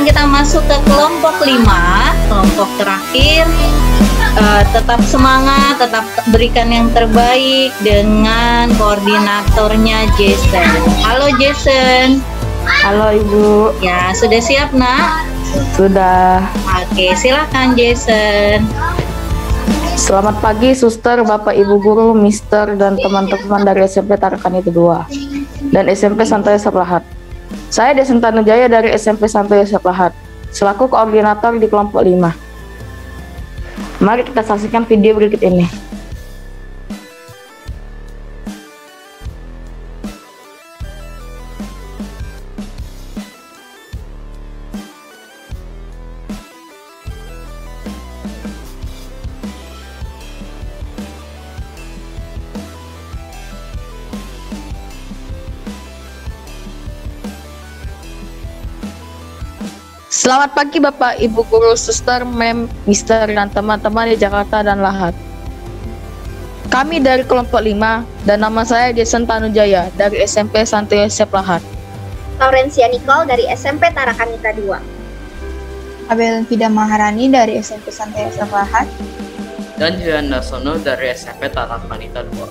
Sekarang kita masuk ke kelompok 5, kelompok terakhir. Tetap semangat, tetap berikan yang terbaik dengan koordinatornya Jason. Halo Jason. Halo Ibu. Ya, sudah siap nak? Sudah. Oke, silakan Jason. Selamat pagi Suster, Bapak Ibu Guru, Mister, dan teman-teman dari SMP Tarakan itu 2 dan SMP Santo Yosef Lahat. Saya Desen Tanujaya dari SMP Santo Yosef Lahat, selaku koordinator di kelompok 5. Mari kita saksikan video berikut ini. Selamat pagi Bapak, Ibu Guru, Suster, Mem, Mister, dan teman-teman di Jakarta dan Lahat. Kami dari kelompok 5 dan nama saya Jason Tanujaya dari SMP Santo Yosef Lahat. Laurencia Nicole dari SMP Tarakanita 2. Abel Fida Maharani dari SMP Santo Yosef Lahat. Dan Julian Dasono dari SMP Tarakanita 2.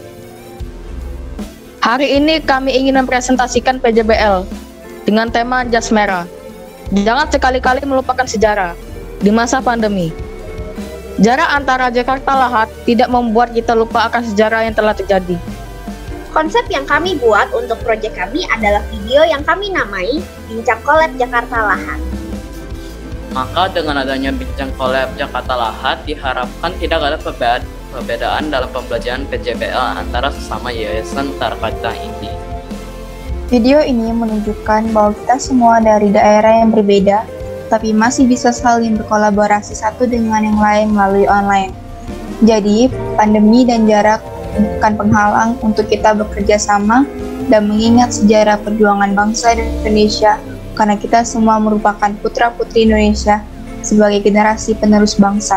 Hari ini kami ingin mempresentasikan PJBL dengan tema Jas Merah. Jangan sekali-kali melupakan sejarah di masa pandemi. Jarak antara Jakarta Lahat tidak membuat kita lupa akan sejarah yang telah terjadi. Konsep yang kami buat untuk proyek kami adalah video yang kami namai Bincang Collab Jakarta Lahat. Maka dengan adanya Bincang Collab Jakarta Lahat diharapkan tidak ada perbedaan dalam pembelajaran PJBL antara sesama yayasan Tarakanita ini. Video ini menunjukkan bahwa kita semua dari daerah yang berbeda, tapi masih bisa saling berkolaborasi satu dengan yang lain melalui online. Jadi, pandemi dan jarak bukan penghalang untuk kita bekerja sama dan mengingat sejarah perjuangan bangsa Indonesia, karena kita semua merupakan putra-putri Indonesia sebagai generasi penerus bangsa.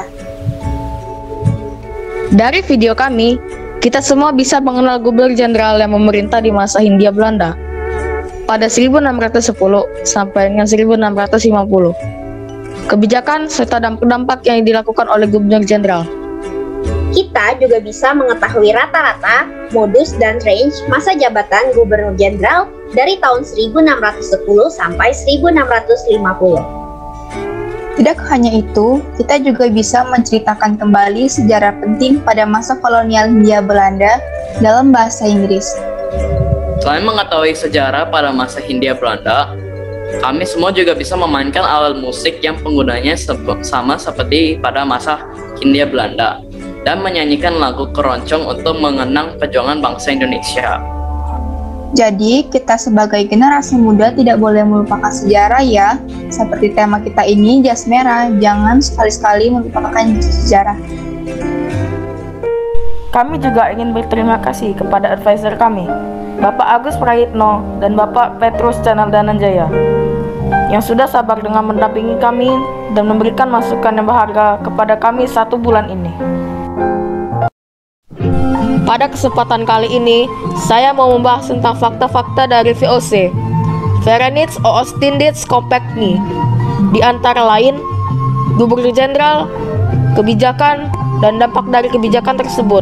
Dari video kami, kita semua bisa mengenal Gubernur Jenderal yang memerintah di masa Hindia Belanda pada 1610 sampai dengan 1650. Kebijakan serta dampak yang dilakukan oleh Gubernur Jenderal. Kita juga bisa mengetahui rata-rata, modus, dan range masa jabatan Gubernur Jenderal dari tahun 1610 sampai 1650. Tidak hanya itu, kita juga bisa menceritakan kembali sejarah penting pada masa kolonial Hindia Belanda dalam bahasa Inggris. Selain mengetahui sejarah pada masa Hindia Belanda, kami semua juga bisa memainkan alat musik yang penggunanya sama seperti pada masa Hindia Belanda dan menyanyikan lagu keroncong untuk mengenang perjuangan bangsa Indonesia. Jadi, kita sebagai generasi muda tidak boleh melupakan sejarah ya. Seperti tema kita ini, Jas Merah, jangan sekali-sekali melupakan sejarah. Kami juga ingin berterima kasih kepada advisor kami, Bapak Agus Prayitno dan Bapak Petrus Canal Dananjaya, yang sudah sabar dengan mendampingi kami dan memberikan masukan yang berharga kepada kami 1 bulan ini. Pada kesempatan kali ini, saya mau membahas tentang fakta-fakta dari VOC, Verenigd Oostindische Compagnie, di antara lain, Gubernur Jenderal, kebijakan, dan dampak dari kebijakan tersebut.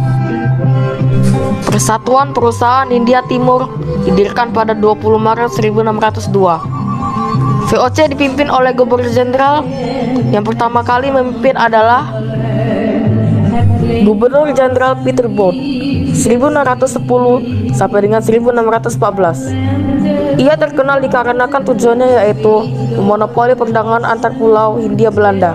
Persatuan Perusahaan Hindia Timur didirikan pada 20 Maret 1602. VOC dipimpin oleh Gubernur Jenderal. Yang pertama kali memimpin adalah Gubernur Jenderal Peter Both 1610 sampai dengan 1614. Ia terkenal dikarenakan tujuannya yaitu memonopoli perdagangan antar pulau Hindia Belanda.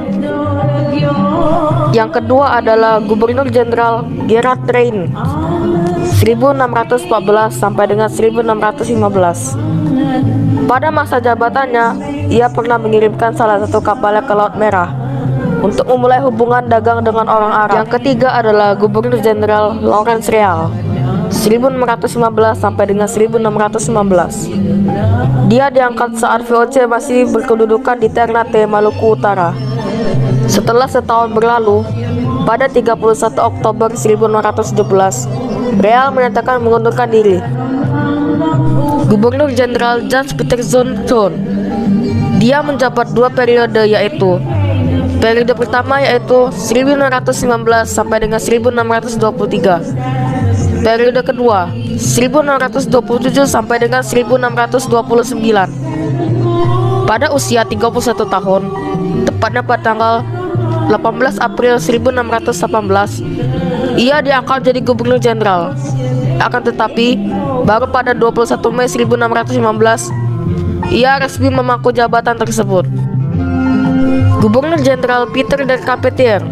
Yang kedua adalah Gubernur Jenderal Gerard Reyne 1614 sampai dengan 1615. Pada masa jabatannya, ia pernah mengirimkan salah satu kapalnya ke Laut Merah untuk memulai hubungan dagang dengan orang Arab. Yang ketiga adalah Gubernur Jenderal Lawrence Real 1615 sampai dengan 1619. Dia diangkat saat VOC masih berkedudukan di Ternate, Maluku Utara. Setelah setahun berlalu, pada 31 Oktober 1617, Real menyatakan mengundurkan diri. Gubernur Jenderal Jan Pieterszoon Dia menjabat 2 periode, yaitu periode pertama yaitu 1919 sampai dengan 1623. Periode kedua 1627 sampai dengan 1629. Pada usia 31 tahun, tepatnya pada tanggal 18 April 1618, ia diangkat jadi gubernur jenderal. Akan tetapi, baru pada 21 Mei 1615, ia resmi memangku jabatan tersebut. Gubernur Jenderal Peter de Capetier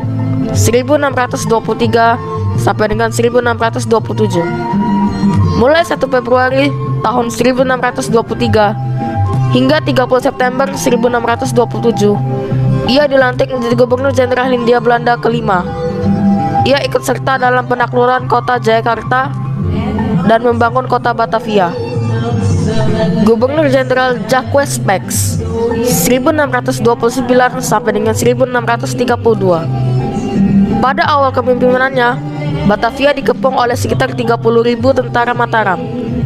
1623 sampai dengan 1627. Mulai 1 Februari tahun 1623 hingga 30 September 1627, ia dilantik menjadi Gubernur Jenderal Hindia Belanda kelima. Ia ikut serta dalam penakluran kota Jayakarta dan membangun kota Batavia. Gubernur Jenderal Jacques Paix 1629 sampai dengan 1632. Pada awal kepemimpinannya, Batavia dikepung oleh sekitar 30.000 tentara Mataram.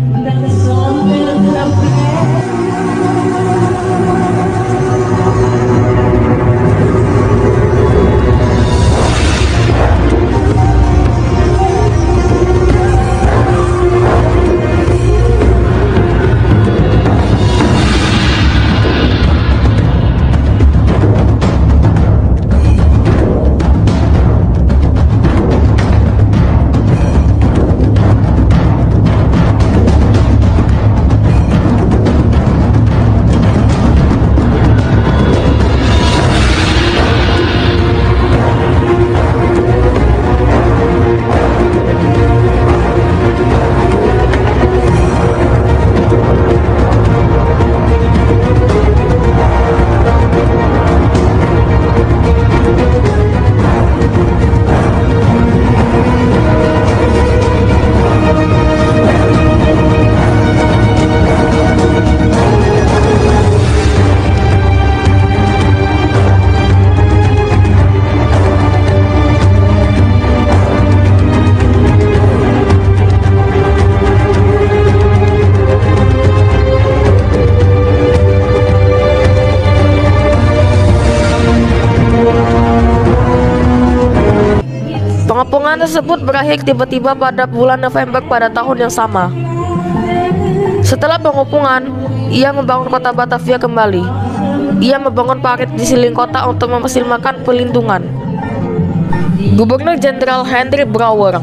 Pengepungan tersebut berakhir tiba-tiba pada bulan November pada tahun yang sama. Setelah pengepungan, ia membangun kota Batavia kembali. Ia membangun parit di siling kota untuk memaksimalkan pelindungan. Gubernur Jenderal Henry Brouwer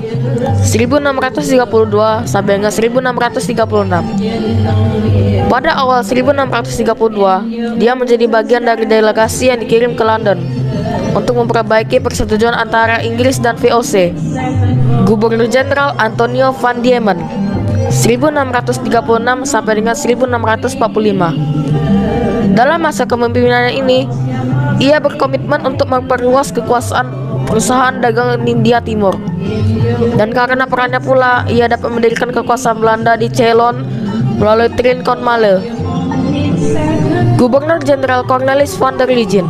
1632 sampai dengan 1636. Pada awal 1632, dia menjadi bagian dari delegasi yang dikirim ke London untuk memperbaiki persetujuan antara Inggris dan VOC. Gubernur Jenderal Antonio van Diemen 1636 sampai dengan 1645. Dalam masa kepemimpinannya ini, ia berkomitmen untuk memperluas kekuasaan perusahaan dagang India Timur. Dan karena perannya pula, ia dapat mendirikan kekuasaan Belanda di Ceylon melalui Trincomalee. Gubernur Jenderal Cornelis van der Ligen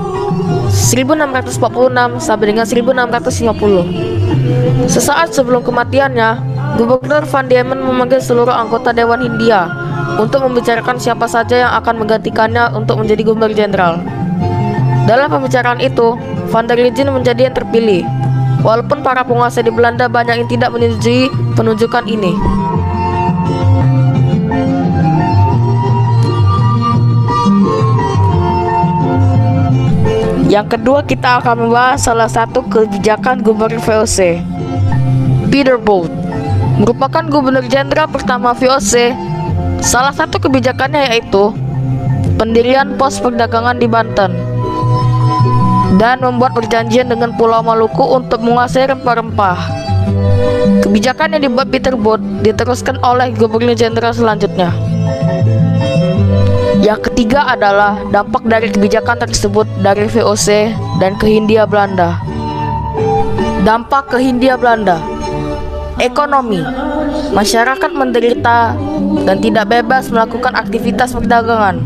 1646 sampai dengan 1650. Sesaat sebelum kematiannya, Gubernur van Diemen memanggil seluruh anggota Dewan Hindia untuk membicarakan siapa saja yang akan menggantikannya untuk menjadi Gubernur Jenderal. Dalam pembicaraan itu, van der Ligen menjadi yang terpilih, walaupun para penguasa di Belanda banyak yang tidak menyetujui penunjukan ini. Yang kedua, kita akan membahas salah satu kebijakan Gubernur VOC. Peter Bolt merupakan Gubernur Jenderal pertama VOC. Salah satu kebijakannya yaitu pendirian pos perdagangan di Banten dan membuat perjanjian dengan Pulau Maluku untuk menguasai rempah-rempah. Kebijakan yang dibuat Peter Bolt diteruskan oleh Gubernur Jenderal selanjutnya. Yang ketiga adalah dampak dari kebijakan tersebut dari VOC dan ke Hindia Belanda. Dampak ke Hindia Belanda. Ekonomi. Masyarakat menderita dan tidak bebas melakukan aktivitas perdagangan.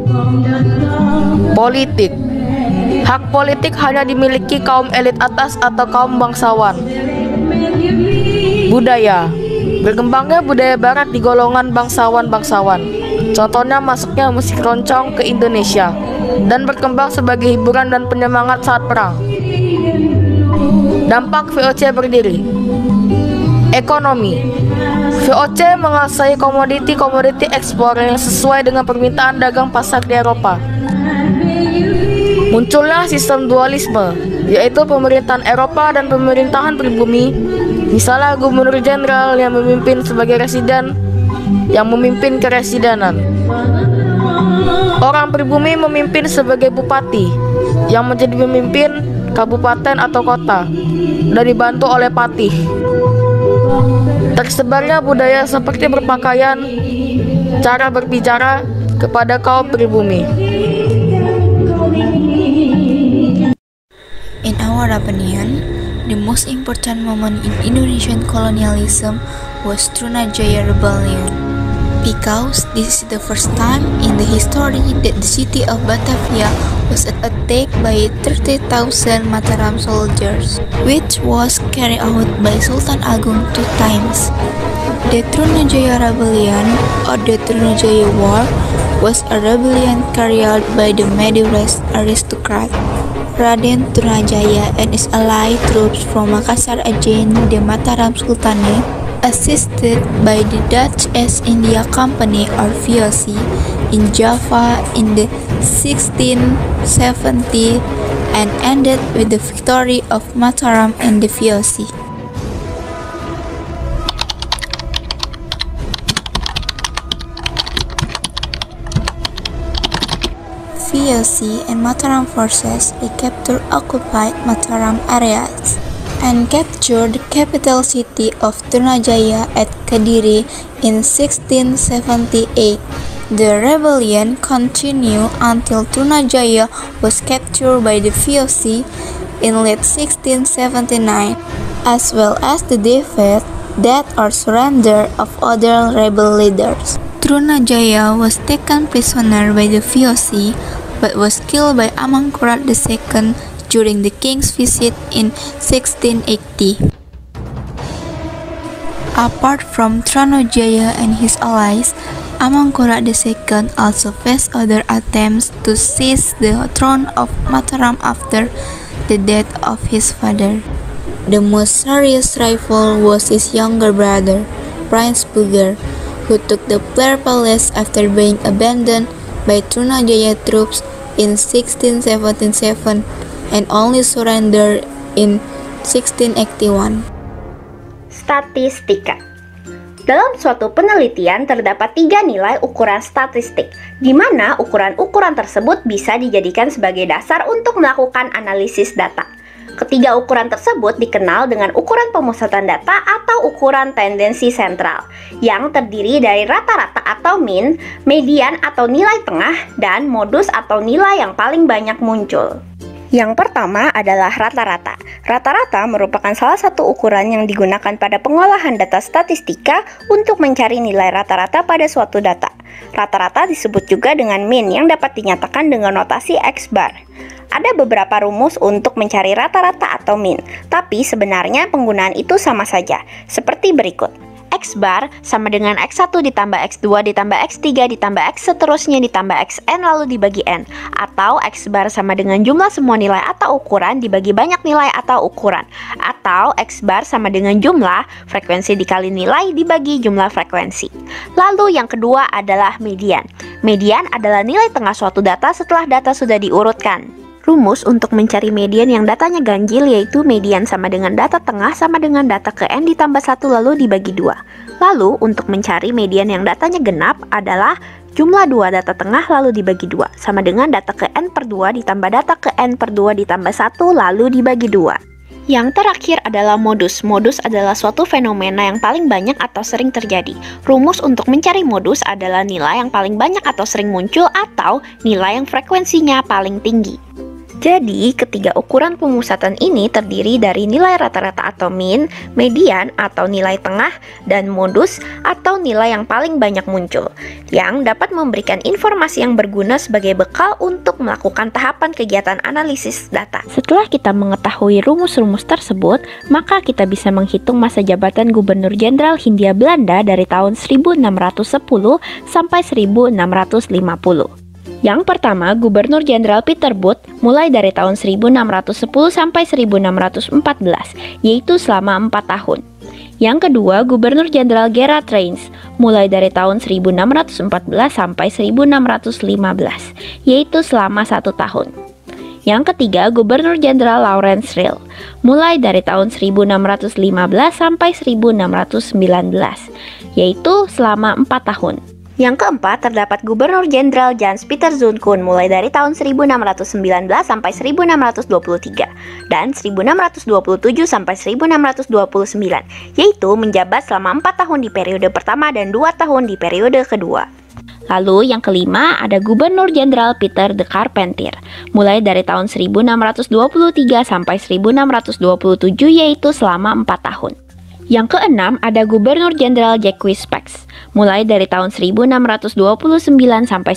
Politik. Hak politik hanya dimiliki kaum elit atas atau kaum bangsawan. Budaya. Berkembangnya budaya barat di golongan bangsawan-bangsawan. Contohnya masuknya musik roncong ke Indonesia dan berkembang sebagai hiburan dan penyemangat saat perang. Dampak VOC berdiri. Ekonomi. VOC menguasai komoditi-komoditi ekspor yang sesuai dengan permintaan dagang pasar di Eropa. Munculnya sistem dualisme, yaitu pemerintahan Eropa dan pemerintahan pribumi. Misalnya gubernur jenderal yang memimpin sebagai residen yang memimpin keresidenan. Orang pribumi memimpin sebagai bupati yang menjadi pemimpin kabupaten atau kota dan dibantu oleh patih. Tersebarnya budaya seperti berpakaian, cara berbicara kepada kaum pribumi. In our opinion, the most important moment in Indonesian colonialism was Trunajaya Rebellion, because this is the first time in the history that the city of Batavia was attacked by 30,000 Mataram soldiers, which was carried out by Sultan Agung 2 times. The Trunajaya Rebellion, or the Trunajaya War, was a rebellion carried out by the Madurese aristocrat Raden Trunajaya and his allied troops from Makassar against the Mataram Sultanate, assisted by the Dutch East India Company or VOC in Java in the 1670 and ended with the victory of Mataram and the VOC. VOC and Mataram forces recaptured occupied Mataram areas and captured the capital city of Trunajaya at Kediri in 1678. The rebellion continued until Trunajaya was captured by the VOC in late 1679, as well as the defeat, death or surrender of other rebel leaders. Trunajaya was taken prisoner by the VOC but was killed by Amangkurat II during the king's visit in 1680. Apart from Trunajaya and his allies, Amangkurat II also faced other attempts to seize the throne of Mataram after the death of his father. The most serious rival was his younger brother, Prince Puger, who took the Plair Palace after being abandoned by Trunajaya troops in 1677 and only surrendered in 1681. Statistika. Dalam suatu penelitian terdapat 3 nilai ukuran statistik, di mana ukuran-ukuran tersebut bisa dijadikan sebagai dasar untuk melakukan analisis data. Ketiga ukuran tersebut dikenal dengan ukuran pemusatan data atau ukuran tendensi sentral, yang terdiri dari rata-rata atau mean, median atau nilai tengah, dan modus atau nilai yang paling banyak muncul. Yang pertama adalah rata-rata. Rata-rata merupakan salah satu ukuran yang digunakan pada pengolahan data statistika untuk mencari nilai rata-rata pada suatu data. Rata-rata disebut juga dengan mean yang dapat dinyatakan dengan notasi X bar. Ada beberapa rumus untuk mencari rata-rata atau mean, tapi sebenarnya penggunaan itu sama saja, seperti berikut. X bar sama dengan X1 ditambah X2 ditambah X3 ditambah X seterusnya ditambah Xn lalu dibagi N. Atau X bar sama dengan jumlah semua nilai atau ukuran dibagi banyak nilai atau ukuran. Atau X bar sama dengan jumlah frekuensi dikali nilai dibagi jumlah frekuensi. Lalu yang kedua adalah median. Median adalah nilai tengah suatu data setelah data sudah diurutkan. Rumus untuk mencari median yang datanya ganjil yaitu median sama dengan data tengah sama dengan data ke N ditambah 1 lalu dibagi 2. Lalu untuk mencari median yang datanya genap adalah jumlah 2 data tengah lalu dibagi 2 sama dengan data ke N per 2 ditambah data ke N per 2 ditambah 1 lalu dibagi 2. Yang terakhir adalah modus. Modus adalah suatu fenomena yang paling banyak atau sering terjadi. Rumus untuk mencari modus adalah nilai yang paling banyak atau sering muncul atau nilai yang frekuensinya paling tinggi. Jadi, ketiga ukuran pemusatan ini terdiri dari nilai rata-rata atau mean, median atau nilai tengah, dan modus atau nilai yang paling banyak muncul, yang dapat memberikan informasi yang berguna sebagai bekal untuk melakukan tahapan kegiatan analisis data. Setelah kita mengetahui rumus-rumus tersebut, maka kita bisa menghitung masa jabatan Gubernur Jenderal Hindia Belanda dari tahun 1610 sampai 1650. Yang pertama, Gubernur Jenderal Pieter Both mulai dari tahun 1610 sampai 1614, yaitu selama 4 tahun. Yang kedua, Gubernur Jenderal Gerard Reyns mulai dari tahun 1614 sampai 1615, yaitu selama 1 tahun. Yang ketiga, Gubernur Jenderal Laurens Rilke mulai dari tahun 1615 sampai 1619, yaitu selama 4 tahun. Yang keempat, terdapat Gubernur Jenderal Jans Pieter Zoon mulai dari tahun 1619 sampai 1623 dan 1627 sampai 1629, yaitu menjabat selama 4 tahun di periode pertama dan 2 tahun di periode kedua. Lalu yang kelima ada Gubernur Jenderal Peter de Carpentier mulai dari tahun 1623 sampai 1627, yaitu selama 4 tahun. Yang keenam ada Gubernur Jenderal Jacques Pax mulai dari tahun 1629 sampai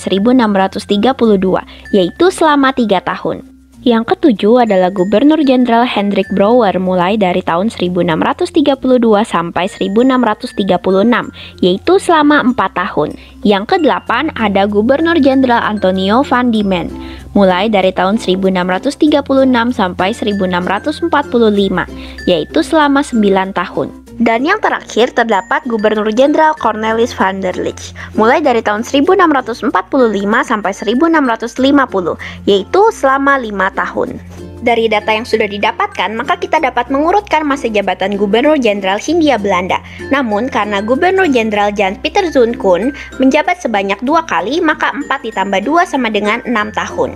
1632, yaitu selama 3 tahun. Yang ketujuh adalah Gubernur Jenderal Hendrik Brouwer mulai dari tahun 1632 sampai 1636, yaitu selama 4 tahun. Yang kedelapan ada Gubernur Jenderal Antonio van Diemen mulai dari tahun 1636 sampai 1645, yaitu selama 9 tahun. Dan yang terakhir terdapat Gubernur Jenderal Cornelis van der Ligt mulai dari tahun 1645 sampai 1650, yaitu selama 5 tahun. Dari data yang sudah didapatkan, maka kita dapat mengurutkan masa jabatan Gubernur Jenderal Hindia Belanda. Namun, karena Gubernur Jenderal Jans Pieter Zoon menjabat sebanyak 2 kali, maka 4 ditambah 2 sama dengan 6 tahun.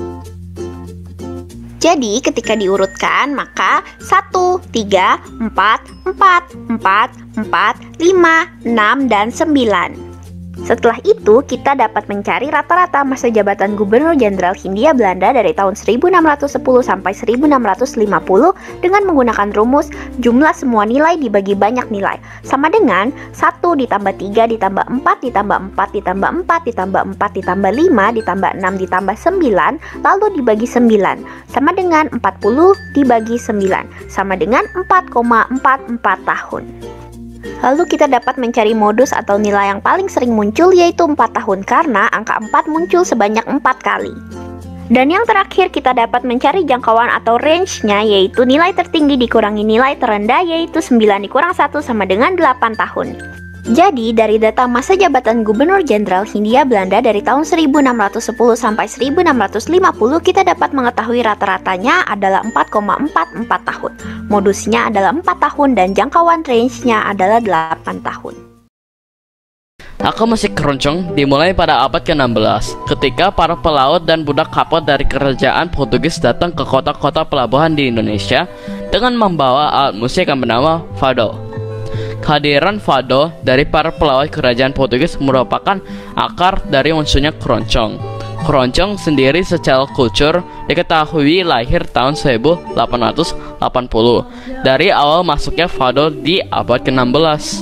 Jadi, ketika diurutkan, maka 1, 3, 4, 4, 4, 4, 5, 6, dan 9. Setelah itu, kita dapat mencari rata-rata masa jabatan Gubernur Jenderal Hindia Belanda dari tahun 1610 sampai 1650 dengan menggunakan rumus jumlah semua nilai dibagi banyak nilai, sama dengan 1 ditambah 3 ditambah 4 ditambah 4 ditambah 4 ditambah 4 ditambah 5 ditambah 6 ditambah 9, lalu dibagi 9, sama dengan 40 dibagi 9, sama dengan 4,44 tahun. Lalu kita dapat mencari modus atau nilai yang paling sering muncul, yaitu 4 tahun, karena angka 4 muncul sebanyak 4 kali. Dan yang terakhir kita dapat mencari jangkauan atau range-nya, yaitu nilai tertinggi dikurangi nilai terendah, yaitu 9 dikurang 1 sama dengan 8 tahun. Jadi dari data masa jabatan Gubernur Jenderal Hindia Belanda dari tahun 1610 sampai 1650, kita dapat mengetahui rata-ratanya adalah 4,44 tahun. Modusnya adalah 4 tahun dan jangkauan range-nya adalah 8 tahun. Aku musik keroncong dimulai pada abad ke-16 ketika para pelaut dan budak kapal dari kerajaan Portugis datang ke kota-kota pelabuhan di Indonesia dengan membawa alat musik yang bernama fado. Kehadiran fado dari para pelaut kerajaan Portugis merupakan akar dari munculnya keroncong. Keroncong sendiri secara kultur diketahui lahir tahun 1880 dari awal masuknya fado di abad ke-16.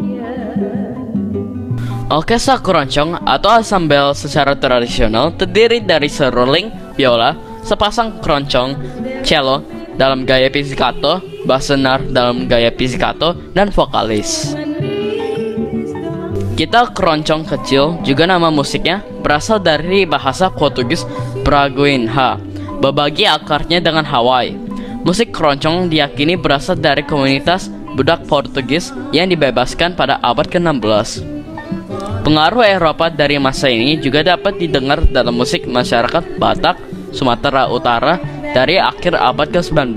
Orkestra keroncong atau ensemble secara tradisional terdiri dari seruling, biola, sepasang keroncong, cello dalam gaya pizzicato, bass senar dalam gaya pizzicato, dan vokalis. Gitar keroncong kecil, juga nama musiknya, berasal dari bahasa Portugis Braguinha, berbagi akarnya dengan Hawaii. Musik keroncong diyakini berasal dari komunitas budak Portugis yang dibebaskan pada abad ke-16. Pengaruh Eropa dari masa ini juga dapat didengar dalam musik masyarakat Batak, Sumatera Utara dari akhir abad ke-19.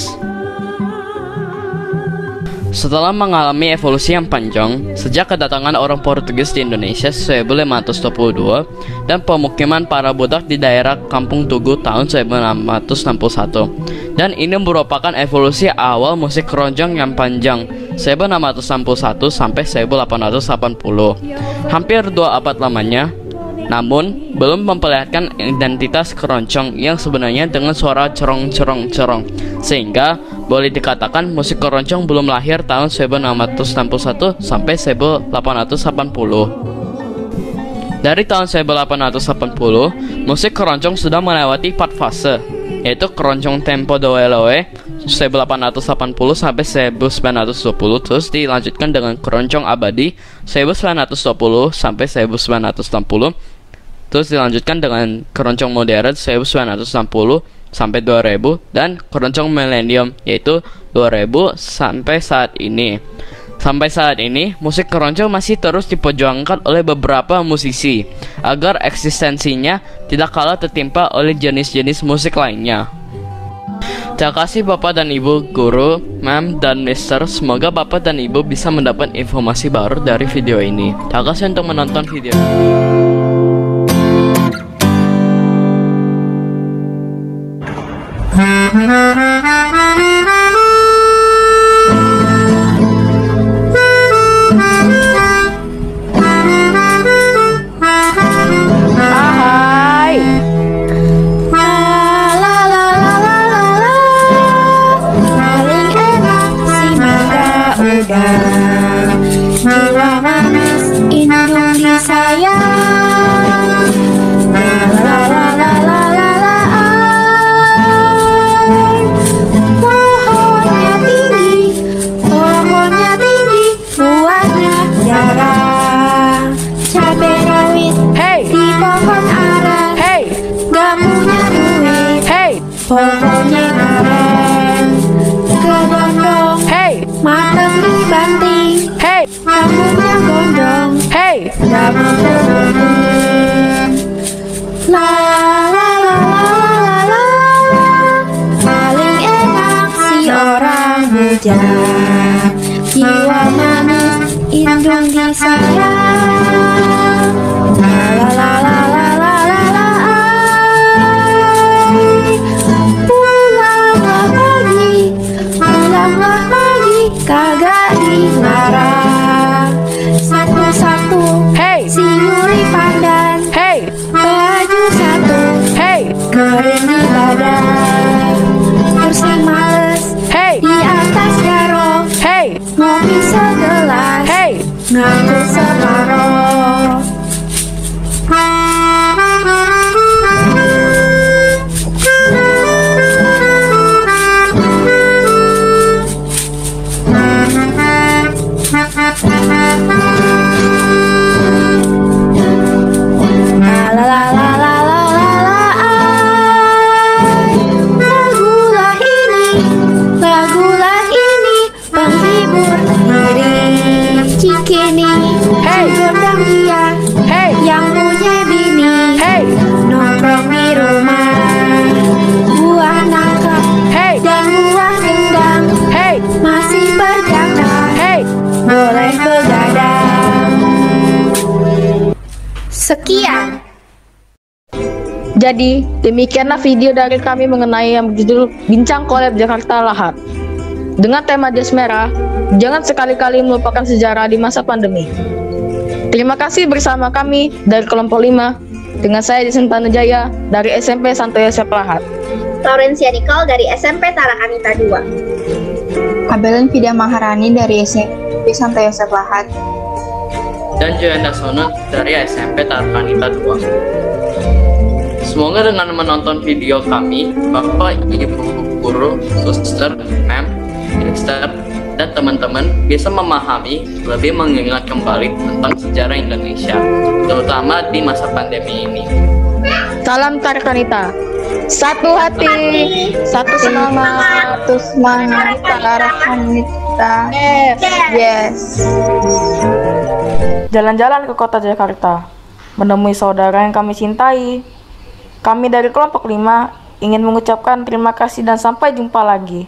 Setelah mengalami evolusi yang panjang sejak kedatangan orang Portugis di Indonesia 1522 dan pemukiman para budak di daerah Kampung Tugu tahun 1661, dan ini merupakan evolusi awal musik keroncong yang panjang 1661 sampai 1880. Hampir 2 abad lamanya, namun belum memperlihatkan identitas keroncong yang sebenarnya dengan suara cerong-cerong-cerong, sehingga boleh dikatakan musik keroncong belum lahir tahun 1661 sampai 1880. Dari tahun 1880, musik keroncong sudah melewati 4 fase, yaitu keroncong tempo doeloe 1880 sampai 1920, terus dilanjutkan dengan keroncong abadi 1920 sampai 1960, terus dilanjutkan dengan keroncong modern 1960 sampai 2000, dan keroncong milenium yaitu 2000 sampai saat ini. Sampai saat ini, musik keroncong masih terus diperjuangkan oleh beberapa musisi agar eksistensinya tidak kalah tertimpa oleh jenis-jenis musik lainnya. Terima kasih Bapak dan Ibu guru, Ma'am dan Mister. Semoga Bapak dan Ibu bisa mendapat informasi baru dari video ini. Terima kasih untuk menonton video ini. Jiwa manis Indonesia pohonnya tinggi, buahnya jarang. Cabai rawit di pohon aren, gak punya duit, pokoknya keren. Kedondong, mateng dibanting, rambutnya gondong, rambut terbanting. La la la la la la, paling enak si orang bujang. Jiwa manis Indonesia. La la la la la la la la. Pulanglah pagi, kagak dilarang. Satu-satu, si Yuri pandan, baju satu, kering di badan. Kursi males, di atas garong, ngopi segelas, ngantuk separoh. Sekian. Jadi, demikianlah video dari kami mengenai yang berjudul Bincang Collab Jakarta Lahad. Dengan tema jas merah, jangan sekali-kali melupakan sejarah di masa pandemi. Terima kasih bersama kami dari kelompok 5, dengan saya Jason Tanujaya dari SMP Santo Yosef Lahad. Laurencia Nicole dari SMP Tarakanita 2. Abelen Fida Maharani dari SMP Santo Yosef Lahad. Dan Joyanda Sono dari SMP Tarakanita 2. Semoga dengan menonton video kami, Bapak, Ibu, Guru, Suster, Ma'am, Mister, dan teman-teman bisa memahami, lebih mengingat kembali tentang sejarah Indonesia, terutama di masa pandemi ini. Salam Tarakanita, satu hati, satu semangat, Tarakanita. Yes. Jalan-jalan ke kota Jakarta, menemui saudara yang kami cintai. Kami dari kelompok 5 ingin mengucapkan terima kasih dan sampai jumpa lagi.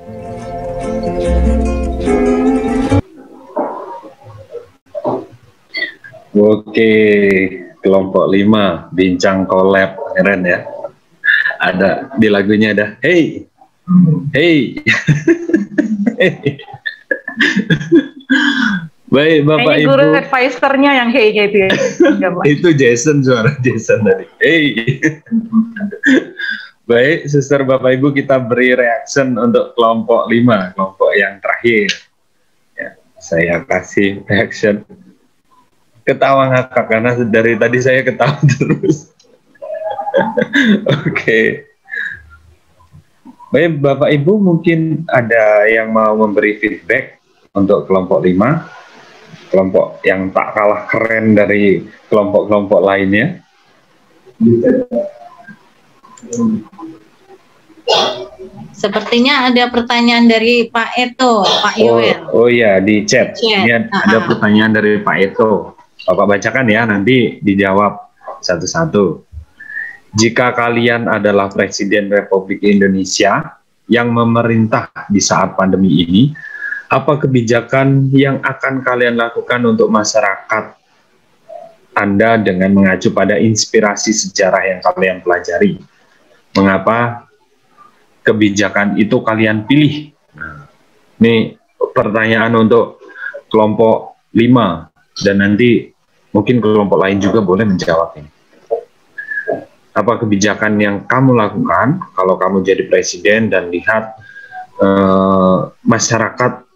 Oke, kelompok 5 bincang collab, keren ya. Ada di lagunya ada hey Baik Bapak Ini Ibu. guru advisornya yang kayak gitu ya. Enggak, Pak. Itu Jason, suara Jason tadi. Hey. Baik, Suster Bapak Ibu, kita beri reaction untuk kelompok 5, kelompok yang terakhir. Ya, saya kasih reaction. Ketawa ngakak karena dari tadi saya ketawa terus. Oke. Baik, Bapak Ibu, mungkin ada yang mau memberi feedback untuk kelompok 5, kelompok yang tak kalah keren dari kelompok-kelompok lainnya. Sepertinya ada pertanyaan dari Pak Eto, Pak Iwer. Oh iya, di chat. Ini ada pertanyaan dari Pak Eto. Bapak bacakan ya, nanti dijawab satu-satu. Jika kalian adalah Presiden Republik Indonesia yang memerintah di saat pandemi ini, apa kebijakan yang akan kalian lakukan untuk masyarakat Anda dengan mengacu pada inspirasi sejarah yang kalian pelajari? Mengapa kebijakan itu kalian pilih? Nah, ini pertanyaan untuk kelompok 5 dan nanti mungkin kelompok lain juga boleh menjawab ini. Apa kebijakan yang kamu lakukan kalau kamu jadi presiden dan lihat masyarakat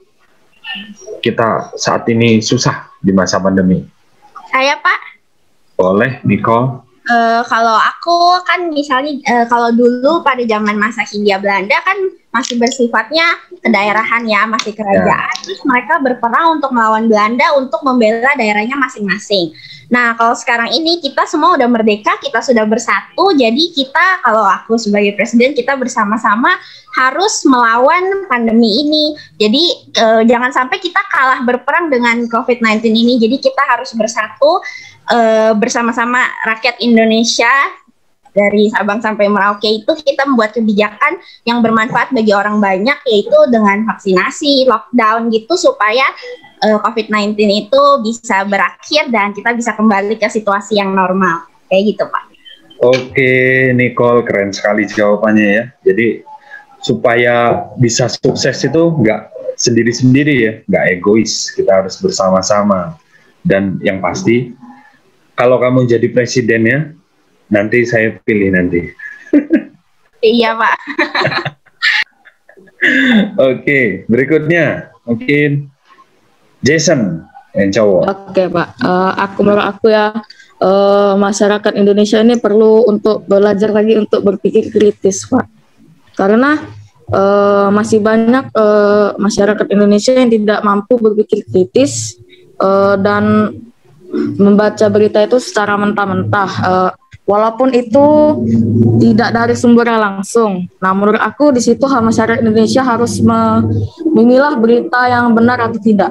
kita saat ini susah di masa pandemi? Saya, Pak. Boleh, Nicole. Kalau aku kan misalnya kalau dulu pada zaman masa Hindia Belanda kan masih bersifatnya kedaerahan ya, masih kerajaan. Terus mereka berperang untuk melawan Belanda untuk membela daerahnya masing-masing. Nah, kalau sekarang ini kita semua udah merdeka, kita sudah bersatu. Jadi kita, kalau aku sebagai presiden, kita bersama-sama harus melawan pandemi ini. Jadi jangan sampai kita kalah berperang dengan COVID-19 ini. Jadi kita harus bersatu bersama-sama rakyat Indonesia dari Sabang sampai Merauke itu kita membuat kebijakan yang bermanfaat bagi orang banyak, yaitu dengan vaksinasi, lockdown gitu supaya COVID-19 itu bisa berakhir dan kita bisa kembali ke situasi yang normal. Kayak gitu, Pak. Oke, Nicole, keren sekali jawabannya ya. Jadi supaya bisa sukses itu nggak sendiri-sendiri ya, nggak egois, kita harus bersama-sama. Dan yang pasti, kalau kamu jadi presidennya, nanti saya pilih nanti. Iya, Pak. Oke, berikutnya mungkin Jason yang cowok. Oke, Pak. Menurut aku ya, masyarakat Indonesia ini perlu untuk belajar lagi untuk berpikir kritis, Pak. Karena masih banyak masyarakat Indonesia yang tidak mampu berpikir kritis dan membaca berita itu secara mentah-mentah, walaupun itu tidak dari sumbernya langsung. Nah, menurut aku di situ masyarakat Indonesia harus memilah berita yang benar atau tidak.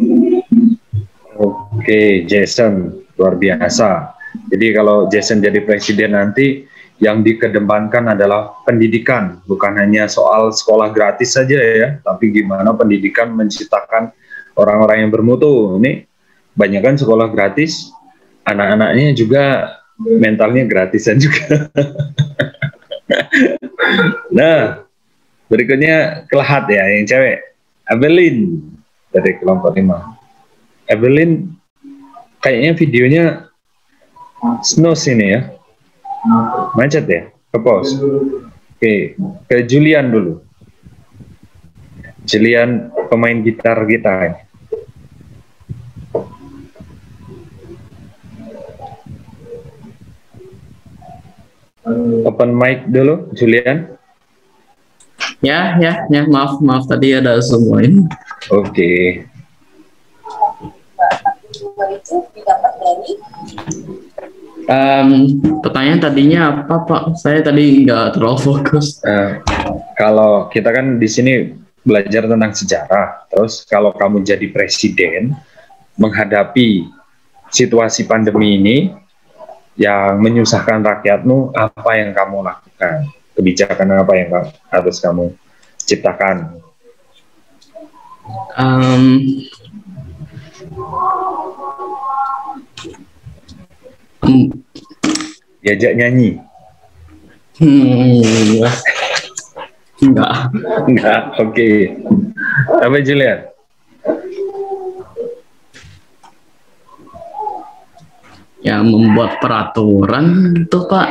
Oke, Jason, luar biasa. Jadi kalau Jason jadi presiden nanti, yang dikedepankan adalah pendidikan, bukan hanya soal sekolah gratis saja ya, tapi gimana pendidikan menciptakan orang-orang yang bermutu. Ini banyak kan sekolah gratis, anak-anaknya juga mentalnya gratisan juga. Nah, berikutnya Kelahat ya, yang cewek. Evelyn dari kelompok 5. Evelyn, kayaknya videonya snooze ini ya. Macet ya? Ke pause. Oke, ke Julian dulu. Julian, pemain gitar kita. Open mic dulu, Julian. Ya, maaf tadi ada semua ini. Oke. Pertanyaan tadinya apa, Pak? Saya tadi nggak terlalu fokus. Kalau kita kan di sini belajar tentang sejarah, terus kalau kamu jadi presiden menghadapi situasi pandemi ini yang menyusahkan rakyatmu, apa yang kamu lakukan? Kebijakan apa yang harus kamu ciptakan? Diajak nyanyi? Enggak. Oke. Apa Julian? Ya membuat peraturan gitu Pak.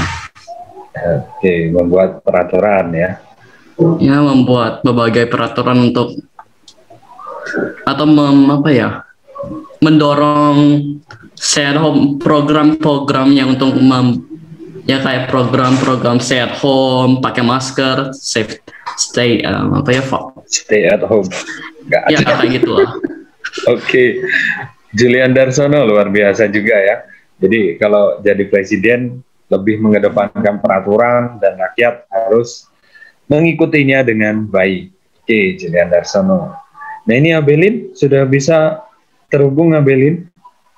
Oke, membuat peraturan ya. Ya membuat berbagai peraturan untuk atau mendorong stay at home, program-program yang untuk ya kayak program-program stay at home, pakai masker, stay at home. Nggak ya ada. kayak gitu lah. Oke, Julian Darsono luar biasa juga ya. Jadi kalau jadi presiden lebih mengedepankan peraturan dan rakyat harus mengikutinya dengan baik. Oke, Julian Darsono. Nah ini Abelin, sudah bisa terhubung Abelin?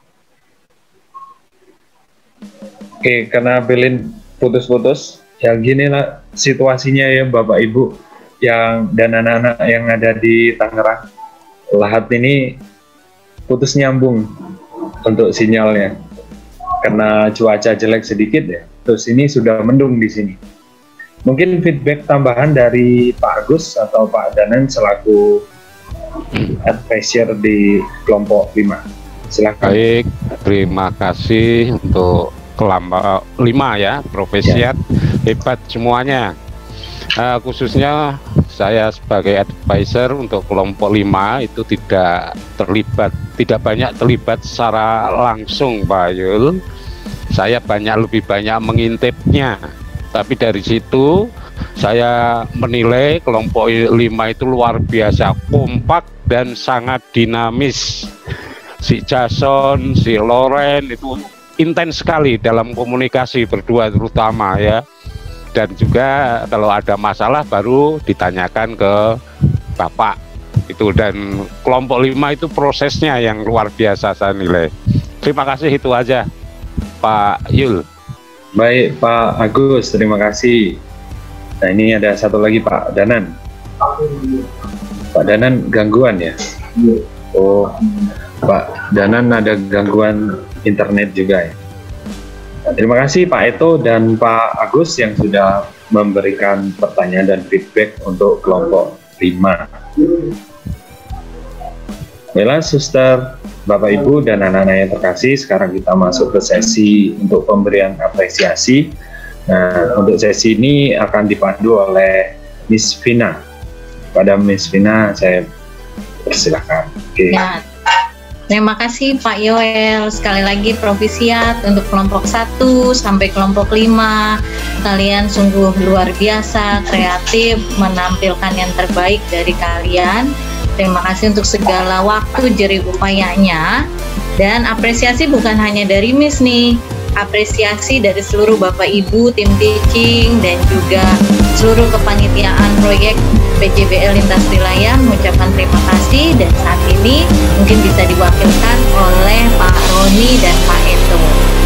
Oke, karena Abelin putus-putus, ya gini lah situasinya ya Bapak Ibu dan anak-anak yang ada di Tangerang. Lahat ini putus nyambung untuk sinyalnya. Karena cuaca jelek sedikit ya, terus ini sudah mendung di sini. Mungkin feedback tambahan dari Pak Agus atau Pak Danan selaku advisor di kelompok 5. Silakan. Baik, terima kasih untuk kelompok 5 ya, profesiat hebat semuanya. Khususnya saya sebagai advisor untuk kelompok 5 itu tidak banyak terlibat secara langsung Pak Yul. Saya lebih banyak mengintipnya. Tapi dari situ saya menilai kelompok 5 itu luar biasa kompak dan sangat dinamis. Si Jason, si Loren itu intens sekali dalam komunikasi berdua terutama ya. Dan juga kalau ada masalah baru ditanyakan ke Bapak itu, dan kelompok 5 itu prosesnya yang luar biasa saya nilai. Terima kasih, itu aja Pak Yul. Baik Pak Agus, terima kasih. Nah ini ada satu lagi Pak Danan. Pak Danan gangguan ya? Oh, Pak Danan ada gangguan internet juga ya? Terima kasih Pak Eto dan Pak Agus yang sudah memberikan pertanyaan dan feedback untuk kelompok 5. Baiklah Suster, Bapak Ibu dan anak-anak yang terkasih, sekarang kita masuk ke sesi untuk pemberian apresiasi. Nah, untuk sesi ini akan dipandu oleh Miss Vina. Pada Miss Vina saya persilakan. Oke. Ya, terima kasih Pak Yoel. Sekali lagi profisiat untuk kelompok 1 sampai kelompok 5. Kalian sungguh luar biasa, kreatif, menampilkan yang terbaik dari kalian. Terima kasih untuk segala waktu jerih upayanya. Dan apresiasi bukan hanya dari Miss nih, apresiasi dari seluruh Bapak Ibu, tim teaching, dan juga seluruh kepanitiaan proyek PJBL Lintas Wilayah mengucapkan terima kasih. Dan saat ini mungkin bisa diwakilkan oleh Pak Roni dan Pak Eto.